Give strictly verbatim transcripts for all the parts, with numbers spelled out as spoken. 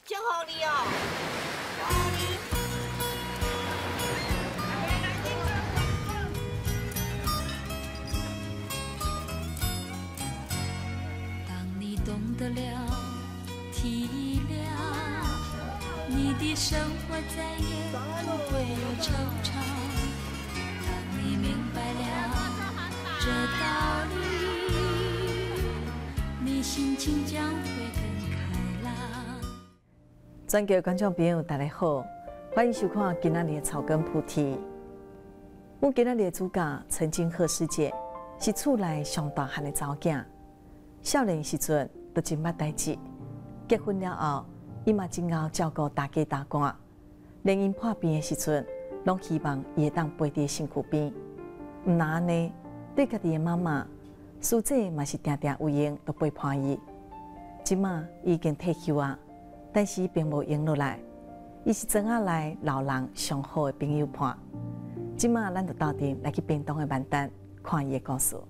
祝福你哦，祝福你。 当你懂得了体谅，你的生活再也不会有惆怅。当你明白了这道理，你心情将会更开朗。 全国观众朋友，大家好，欢迎收看今仔日的草根菩提。阮今仔日的主角曾经贺师姐是厝内上大汉的查某囝，少年时阵就真捌代志，结婚了后，伊嘛真熬照顾大家大官，连因破病的时阵，拢希望伊会当陪伫身躯边。毋那安尼，对家己的妈妈，师姐嘛是定定有闲都陪伴伊。即马伊已经退休啊，但是伊并无闲落来，伊是庄仔内老人上好的朋友伴。即马咱就到阵来去屏东的万丹看伊的故事。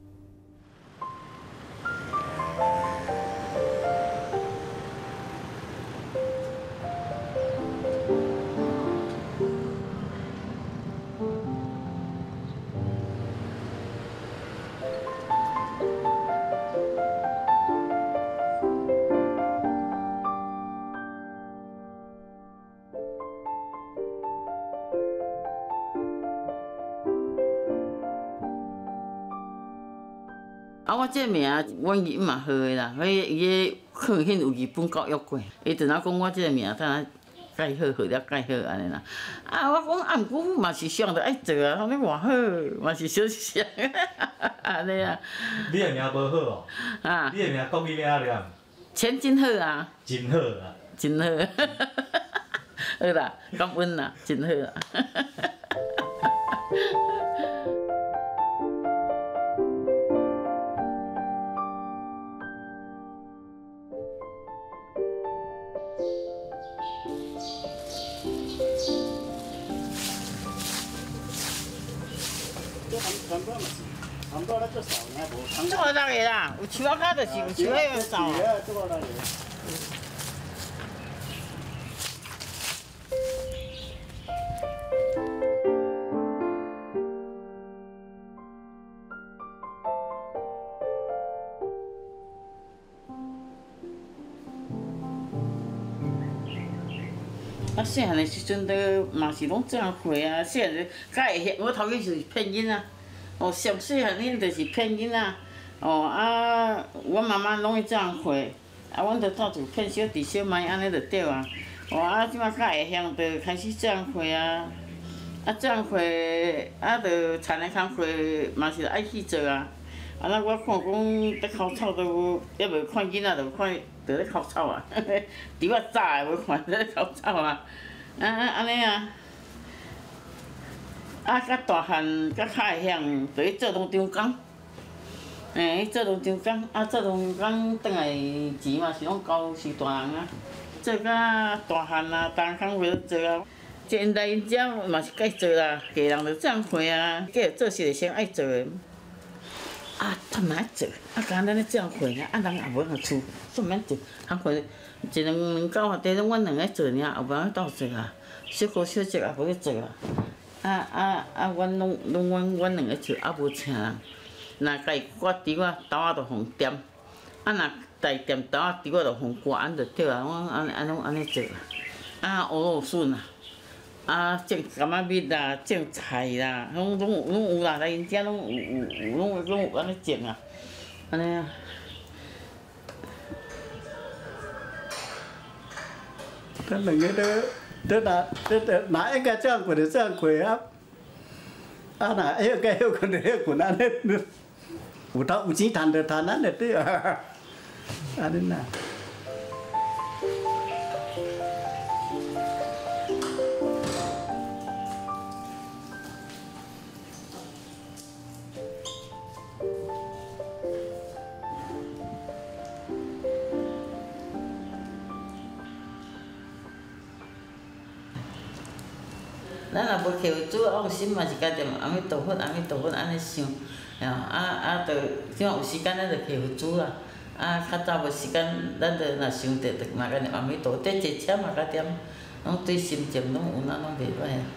啊，我这名阮姨嘛好个啦，迄伊个课迄有日本教育过，伊阵仔讲我这个名怎啊改好，好了改好安尼啦。啊，我讲啊，毋过嘛是想着爱做啊，后尾偌好，嘛是小想安尼啊。 你个名无好哦，啊，你个名国语名了， 钱真好啊， 真好啊， 真好，好啦，感恩啦，真好啦。做个那个啦，有树仔脚就是有树迄个扫。啊，细汉的时阵都嘛是拢这样会啊，细汉时甲会晓，我头家就是骗囡仔。哦，上细汉恁就是骗囡仔，哦啊，阮妈妈拢会这样会，啊，阮就照做骗小弟小妹安尼就对啊。哦啊，即马较会晓，就开始这样会啊，啊这样会，啊，就田的工课嘛是爱去做啊。啊，那我看讲在烤草都也无看囡仔，就看就咧烤草啊，除我早的无看咧烤草啊，啊啊安尼啊。啊，较大汉，较较会晓，就去做农场工。嘿，去做农场工，啊，做农场工转来钱嘛是拢交是大人啊。做甲大汉啊，大人工袂做啊。这因来因遮嘛是该做啦，家人就这样会啊，计做事就先爱做的。啊，他们爱做，啊，刚咱咧这样会啊，啊人也无通厝，做免做，通会一两两九啊，地拢阮两个做尔，后别人斗做啊，小哥小姐也无去做啊。啊啊啊！阮拢拢阮阮两个做，啊无请人。若家己我伫我兜仔就互点，啊若家己点兜仔伫我就互割，安就对啊。我安安拢安尼做啊。啊，乌肉笋啊，啊种柑仔蜜啦，种菜啦，拢拢拢有啦。来因遮拢有有有拢拢有安尼种啊，安尼啊。 咱两个都。这哪这这哪应该这样滚就这样滚啊！啊哪应该要滚就要滚安尼，有头有钱赚就赚安尼对啊，安尼呐。 咱若无摕有主往心嘛是家己阿弥陀佛阿弥陀佛安尼想，哦啊啊，着即马有时间咱就摕有主啦， 啊，较早无时间，咱着若想着，着嘛个念阿弥陀，这坐车嘛较点，拢对心情拢有哪拢袂歹啊。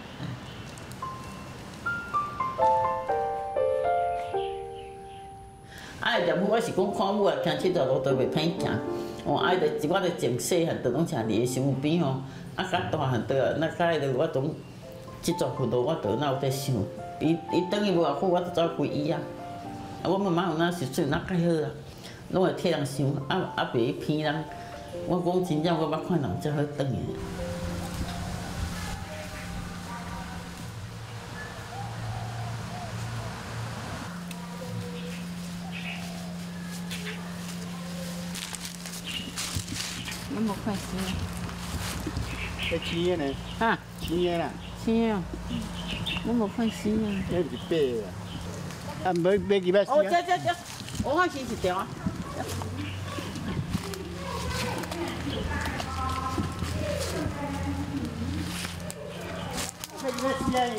啊，念佛我是讲看母啊，行佚佗路都袂歹行。哦，啊，着我着从细汉着拢徛伫个身边吼，啊，较大汉着那较迄着我总即座佛路我着哪有在想，伊伊等于无偌久，我着走归伊啊。啊，我妈妈有哪时阵哪介好啊，拢会替人想，啊啊袂骗人。我讲真正我捌看人遮好转的。我无看死啊！ 迄青的呢？ 啊， 青的啦。 青啊！我无看死啊！ 迄是白的。啊，买买几百丝啊？ 哦，这这这，我看是一条啊。 买几百丝啊？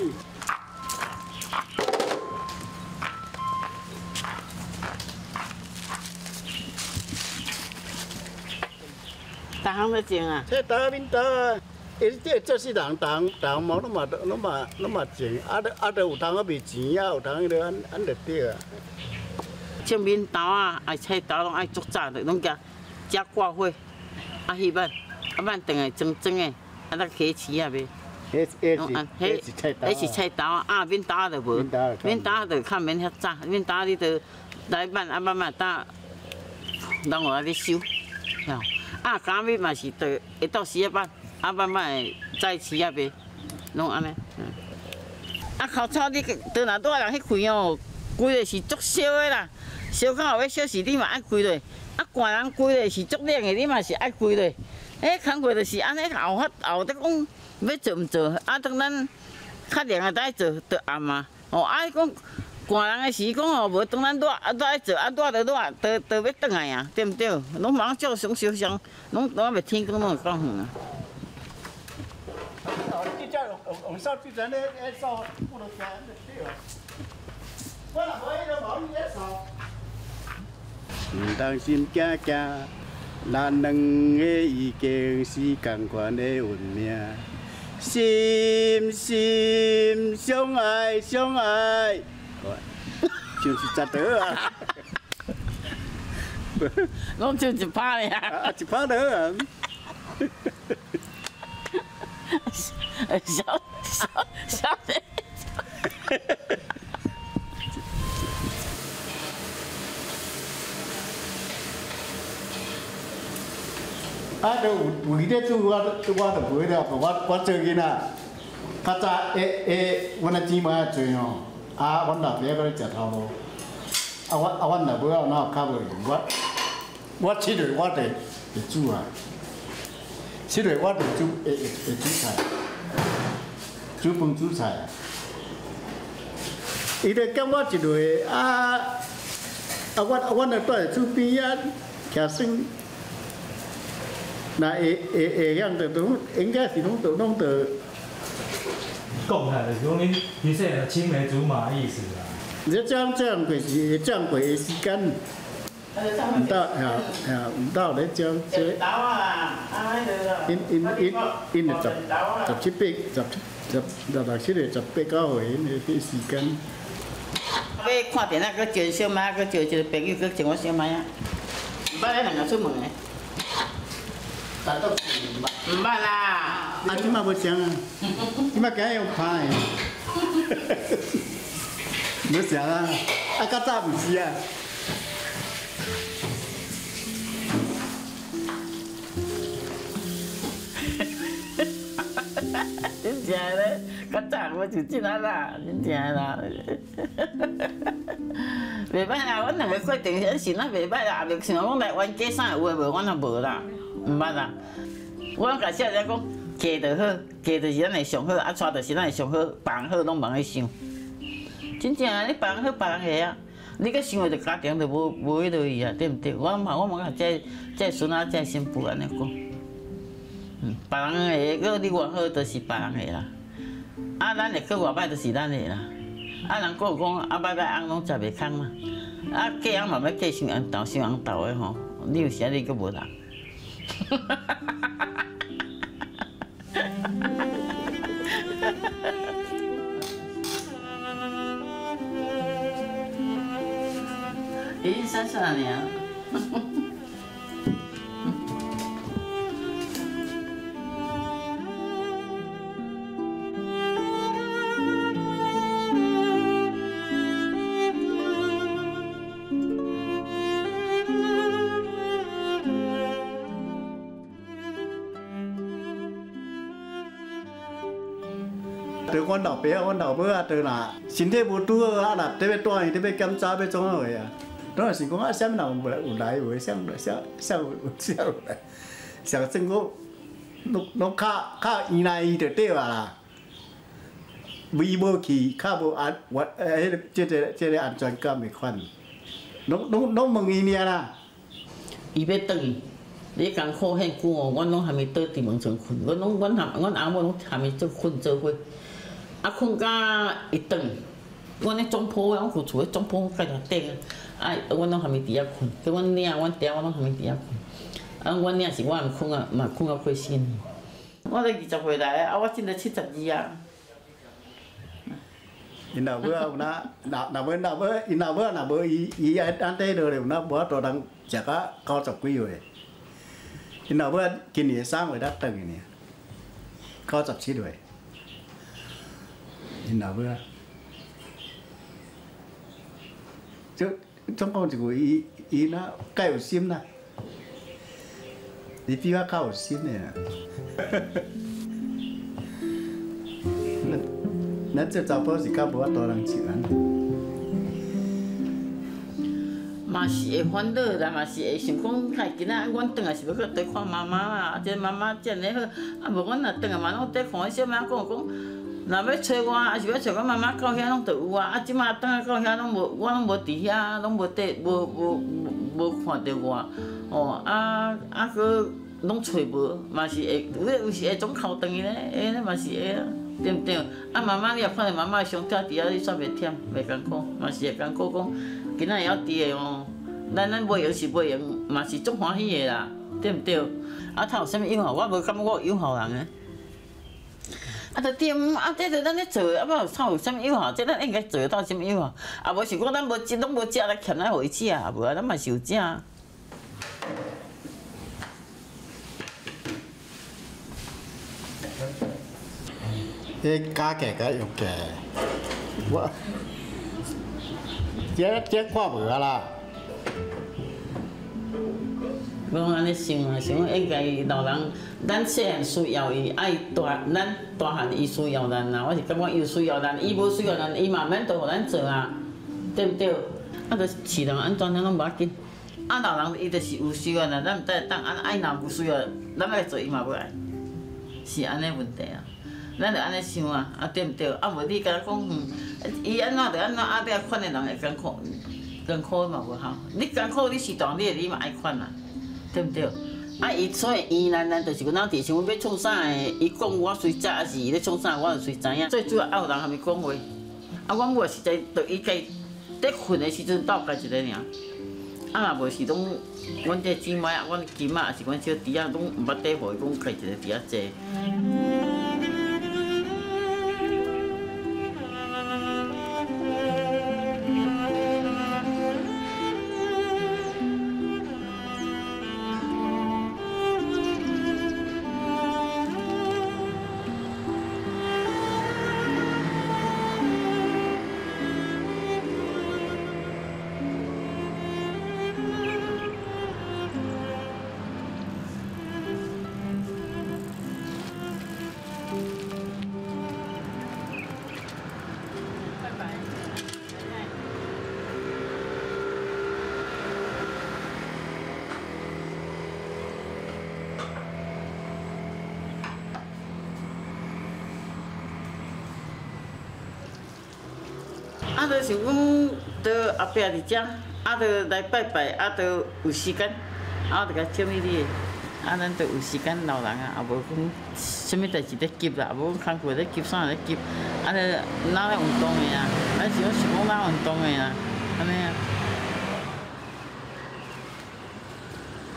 逐项都种啊。 这打面打啊，伊这这是人人人毛拢嘛拢嘛拢嘛种，啊都啊都有通啊卖钱啊，有通迄个按按着对啊。 种面豆啊，爱菜豆拢爱足早的，拢加加挂火，啊迄摆，啊摆炖的装装的，啊咱起饲啊卖。 迄迄是迄是菜刀。 迄是菜豆啊，啊面豆就无。面豆就较免遐早，面豆你着来慢啊慢慢等，人有来咧收，晓。啊，假面嘛是着会到时啊摆，啊慢慢的再饲啊卖，拢安尼。啊口草你倒若多人去开哦，规个是足烧的啦。烧烤后要烧时，你嘛爱开落；啊，寒人开落是足冷的，你嘛是爱开落。迄工课就是安尼后发后得讲要做毋做，啊，当咱较凉的再做着暗嘛。哦，啊，讲寒人的时讲哦，无当咱热啊热爱做，啊热着热，都都要转来啊，对毋对？拢忙照常烧香，拢拢还袂天光，拢会够远啊。 哦，即只用用手即阵咧，迄手不能干对啊。我若无迄个毛你咧扫。唔当心惊惊，咱两个已经是共款的运命，心心相爱相爱，就是十刀啊！ 拢就一拍尔。 啊，一拍刀啊！ 笑笑笑的。 啊，都有有伊咧煮，我我就袂了。我我做囡仔，较早诶诶，阮的姊妹啊多哦。啊，阮老爸搁咧食头路。啊，我啊，阮老母啊哪有较无闲？我我七岁我就会煮啊。七岁我就煮会会会煮菜，煮饭煮菜啊。伊咧叫我一落啊啊，我啊阮就住在厝边啊，徛算。那会会会样的都应该是拢都拢都。 讲起来就是讲恁其实是青梅竹马意思啦。 你这样这样过是这样过的时间，唔到呀呀唔到咧这这。因因因因就十十七八十十十六七岁十八九岁迄个时间。 要看电视，佮叫小妈，佮叫一个朋友，佮叫我小妈啊。唔捌咧两个出门诶。 但都唔捌。 唔捌啦。 啊，即马无像啊，即马今日用拍诶。无像啊，啊较早毋是啊。 真正咧，较早我就即啊啦，真正啦。袂歹啦，阮两个过电视是咱袂歹啦，也袂像讲来冤家啥有诶无，阮也无啦，毋捌啦。我甲小姐讲，嫁就好，嫁就是咱的上好，啊，娶就是咱的上好，别人好拢茫去想。真正啊，你别人好，别人下啊，你搁想着家庭就无无迄落去啊，对毋对？我嘛我嘛甲这这孙仔这新妇安尼讲，嗯，别人下，搁你偌好，就是别人下啦。啊，咱会搁偌歹，就是咱下啦。啊，人讲讲啊，歹歹翁拢食袂空嘛。啊，嫁翁嘛要嫁伤红豆，伤红豆的吼。 你有时你阁无人。已经三十二年了。 từ con đọc bé con đọc bữa từ là xin thế bố tua à là thế bé tua thì thế bé cắm cha bé trong rồi à đó là xin con xem nào bữa ủ lại bữa xem bữa xem xem xem xem xem có nó nó khá khá ý này để tiêu à vì bố kỳ khá bố ăn vật ấy chế chế chế ăn toàn cam mấy khoản nó nó nó mừng ý này là 伊要转去，你艰苦很久哦，阮拢还没倒伫门床困，阮拢阮含阮阿母拢还没做困做伙，啊困到一转，阮咧总铺，阮厝厝咧总铺盖条顶，啊，阮拢还没伫遐困，叫阮囝、阮爹，我拢还没伫遐困，啊，阮囝是我毋困啊，嘛困到过身。我咧二十岁来，啊，我今年七十二啊。 ina bữa na na na bữa na bữa ina bữa na bữa i i ăn tết rồi na bữa tôi đang chả có cao chọc quý rồi ina bữa kinh nghiệm sang rồi đã từng này cao chọc chín rồi ina bữa chứ trong con chỉ có i i nó cái ở sim na đi phía cao ở sim này那这查甫是较无法度人饲咱。 嘛是会烦恼啦，嘛是会想讲，嗨，今仔阮转来是要去倒看妈妈啦，这妈妈这样好，啊无阮若转来嘛拢倒看小妈讲讲，若要找我，还是要找阮妈妈到遐拢就有啊，啊即马转来到遐拢无，我拢无伫遐，拢无得，无无无看到我，哦啊啊个拢找无，嘛是会，有有时会总哭转去咧，诶，那嘛是会啊。 对不对？啊，妈妈，你也看到妈妈伤痛，伫遐你煞袂忝，袂艰苦，嘛是会艰苦讲，今仔会晓伫的哦。咱咱买药是买用，嘛是足欢喜的啦，对不对？啊，他有啥物友好？我无感觉我有友好人诶。啊，就对，啊，这着咱咧做，啊，无他有啥物友好？这咱应该做到啥物友好？啊，无是讲咱无食，拢无食，来欠咱互伊食，无啊，咱嘛是有食。 cái cá kẻ cái yêu kẻ vợ chết chết qua bữa là 我安尼想啊，想应该老人，咱细汉需要伊，爱大咱大汉伊需要咱啊。我是感觉伊需要咱，伊无需要咱，伊慢慢都互咱做啊，对不对？啊，着饲人安怎样拢无要紧。啊，老人伊着是有需要咱，咱毋知当安爱若无需要，咱爱做伊嘛要爱，是安尼问题啊。 咱着安尼想啊，啊对毋对？啊无你甲咱讲，嗯，伊安怎着安怎，啊遐款的人会艰苦，艰苦嘛无效。你艰苦，你适当你你嘛爱款啊，对毋对？啊伊所以伊咱咱就是讲咱伫想要创啥的，伊讲我随知，还是伊咧创啥，我就随知影。最主要爱有人含伊讲话，啊阮母实在着伊家伫困的时阵斗家一个尔，啊若无是拢阮这姊妹啊，阮金啊，还是阮小弟啊，拢毋捌缀互伊讲家一个伫遐坐。 啊，就是阮到后壁伫遮，啊，就来拜拜，啊，就有时间，啊，就甲请伊哩，啊，咱就有时间老人啊，也无讲啥物代志咧急啦，无讲工课咧急啥咧急，啊，就哪咧运动的啊，啊是讲想讲哪运动的啊，安尼啊。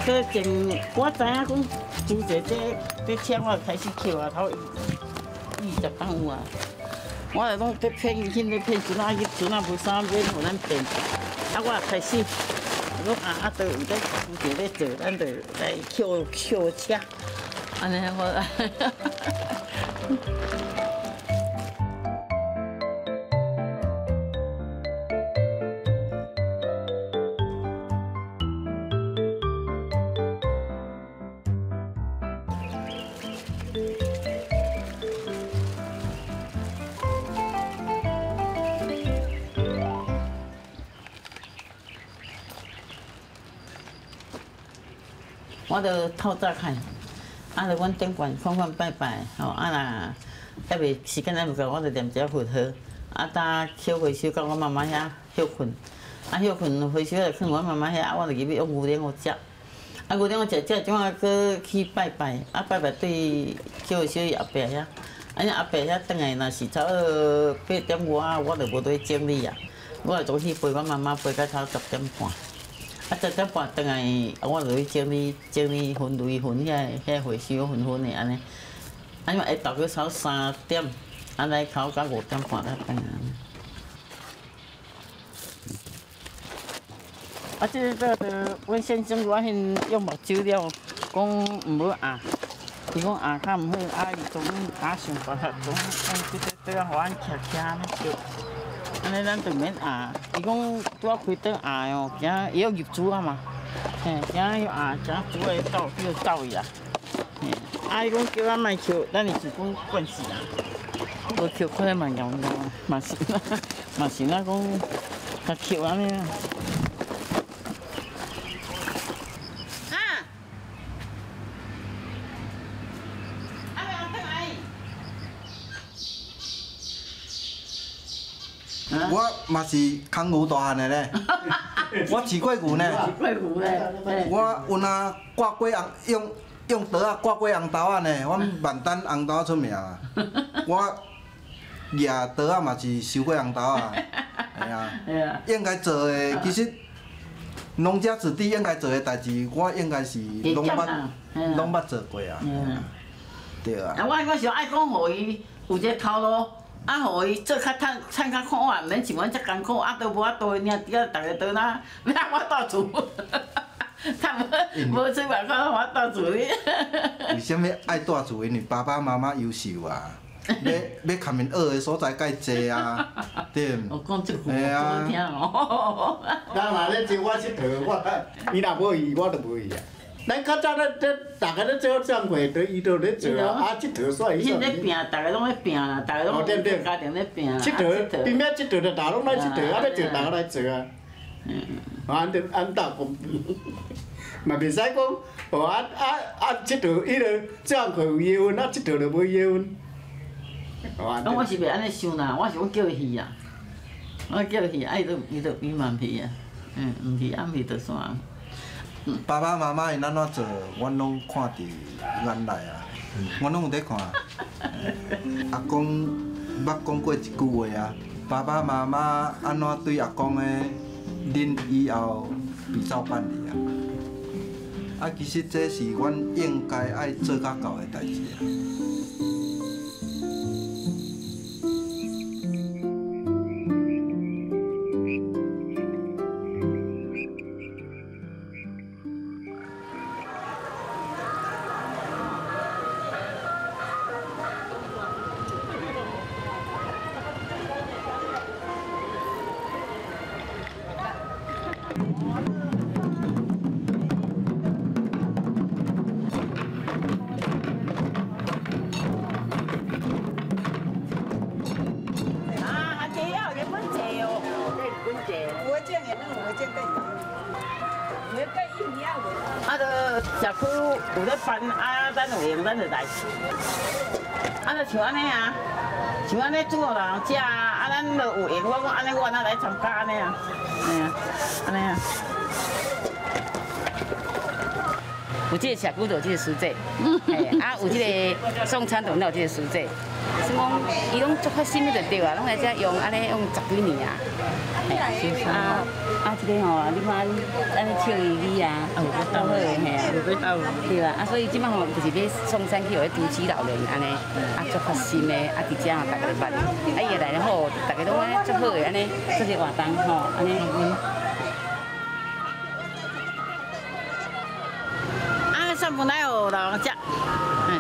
搁前我知影讲拄者这这枪我开始扣啊，头二十公有啊。我来拢要骗伊，现在骗船仔去，船仔无啥免互咱骗。啊，我开始，我啊啊，都有在负责咧做，咱就来扣扣车，安尼我。我著透早开，啊，著阮顶悬款款拜拜，吼，啊若还袂时间还袂够，我著念一下佛号，啊，搭捡回收到我妈妈遐休困，啊，休困回收来放我妈妈遐，啊，我著入去用牛奶互食，啊，牛奶互食食，种啊，搁去拜拜，啊，拜拜对捡回收伊后壁遐，啊，伊后壁遐转来若是差不多八点外啊，我著无在整理啊，我著总去陪我妈妈陪到差十点半。啊，十点半转来，我就去整理整理分类分遐遐回收分分的安尼，啊，因为下昼去炒三点，啊来烤到五点半才转来。啊，即个个阮先生我先用目睭了，讲毋好压，伊讲压较毋好，啊伊总打想办法，总讲即个都要互咱徛徛安尼着。安尼咱就免压，伊讲拄啊开灯压哦，惊伊要入主啊嘛，嘿，惊要压，惊主会走，要走伊啊，嘿，啊伊讲叫咱莫扣，咱是讲惯势啊，无扣可能蛮严重啊，嘛是啦，嘛是啦，讲较扣安尼啊。 我嘛是空牛大汉的咧，我饲过牛呢。 饲过牛咧。 我有那挂过红用用刀啊挂过红豆啊呢，我万丹红豆出名啊。我举刀啊嘛是收过红豆啊，系啊。应该做的其实农家子弟应该做的代志，我应该是拢捌拢捌做过啊。对啊。 啊，我我是爱讲，互伊有一个头路。啊，互伊做较趁趁较看啊，毋免像阮遮艰苦，啊，都无法度，领底啊，逐个倒哪，哪我倒厝，趁无无出外口，我倒厝哩。 为什么爱住厝？因为爸爸妈妈优秀啊，要要较面学的所在介济啊，对毋？ 我讲这句话好听哦。 咱若咧招我佚佗，我伊若无伊，我就无伊啊。咱较早咧，咧大家咧做生活，对伊都咧做啊，啊佚佗煞伊煞。 现在拼，逐个拢咧拼啦，逐个拢家庭咧拼。 佚佗，边边佚佗就大拢来佚佗，啊咧做大家来做啊。嗯。安得安大公平，嘛袂使讲，哦啊啊啊佚佗，伊就这样佢有叶温，啊佚佗就无叶温。 咁我是袂安尼想啦，我是讲叫伊去啊，我叫伊去，啊伊就伊就伊嘛去啊，嗯，毋去暗去就算。 爸爸妈妈因安怎做，阮拢看伫眼内啊，阮拢有伫看。阿公捌讲过一句话啊，爸爸妈妈安怎对阿公的，恁以后必照办理啊。啊，其实这是阮应该爱做较到的代志啊。 啊，着社区有咧办，啊，咱有闲咱就来。啊，着像安尼啊，像安尼煮互人食啊，啊，咱着有闲，我讲安尼，我哪来参加安尼啊？哎呀，安尼啊。 有这个社区就有这个书记，嘿，啊有这个送餐就有这个书记。所以讲，伊拢足发心就对啊，拢来遮用安尼用十几年啊。啊啊，这个吼，你看安尼唱伊语啊，啊有够好个嘿啊，有够好，对啊，啊所以即摆吼就是要送餐去互迄都市老人安尼，啊足发心的，啊伫遮吼大家都捌，啊伊个来了好，大家拢安尼足好个安尼，做些活动吼，安尼。啊，上本来有老人食，嗯。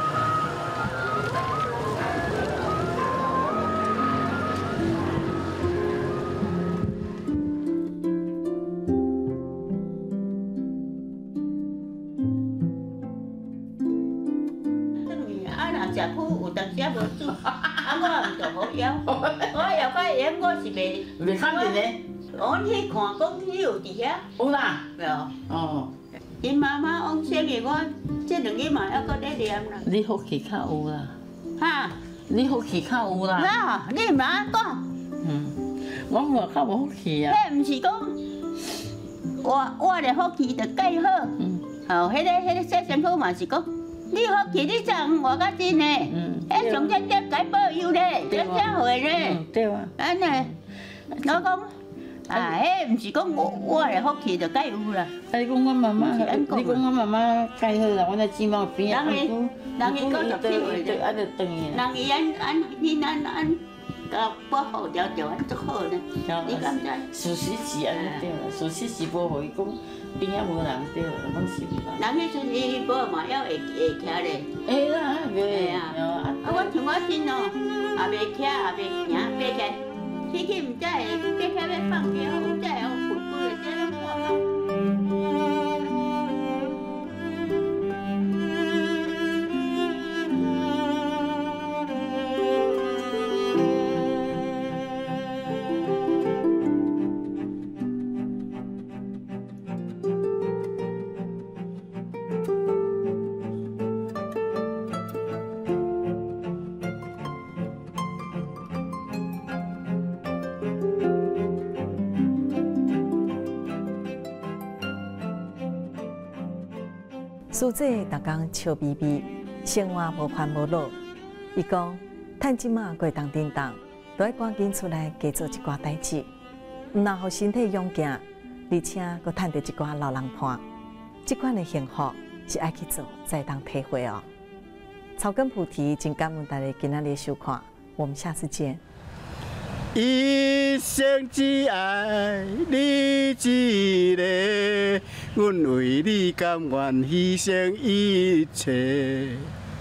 食苦有当时啊无煮，啊我毋着好枵，我要发现我是袂袂看见咧。 阮去看讲你有伫遐， 有啦。 有。 哦。 因妈妈往生的，我这两日嘛还搁咧念啦。 你福气较有啦。 哈？ 你福气较有啦。 哪？你毋安讲？ 嗯。我嘛较无福气啊。 迄毋是讲我我的福气着介好。嗯。哦，迄个迄个洗身躯嘛是讲。你福气，你怎活较真呢？嗯，迄上天天该保佑咧，这社会咧。 对啊。 安尼，我讲，啊，迄毋是讲我我的福气就该有啦。 啊，你讲我妈妈，你讲我妈妈介好啦，我那姊妹边啊， 人伊人伊讲十七岁就安就等伊。 人伊安安你安安，甲保护了着安足好呢。你敢知？ 事实是安尼对啦，事实是无互伊讲。边仔无人对，拢是啦。 人迄阵伊无嘛还会会徛咧。 会啦，会啊。啊，我像我囡哦，也袂徛，也袂行，爬起来，起去毋知会爬起来要放尿，毋知会有滚滚的，这拢看到。 苏姐逐工笑眯眯，生活无烦无恼。伊讲，趁即马过冬叮当，都要赶紧出来加做一寡代志，毋但互身体勇健，而且佫趁到一寡老人伴。即款的幸福是爱去做才当体会哦。草根菩提，真感恩大家今仔日收看，我们下次见。 一生只爱你一个，阮为你甘愿牺牲一切。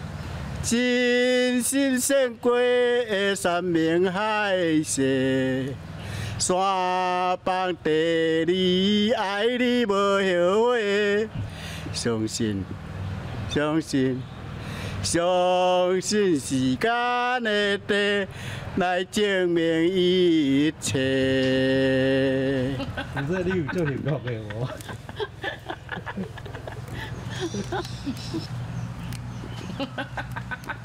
真心胜过的山盟海誓，山崩地离，爱你无后悔。相信，相信。相信时间的地来证明一切。 唔知你有做幸福嘅我。 哈哈哈哈哈！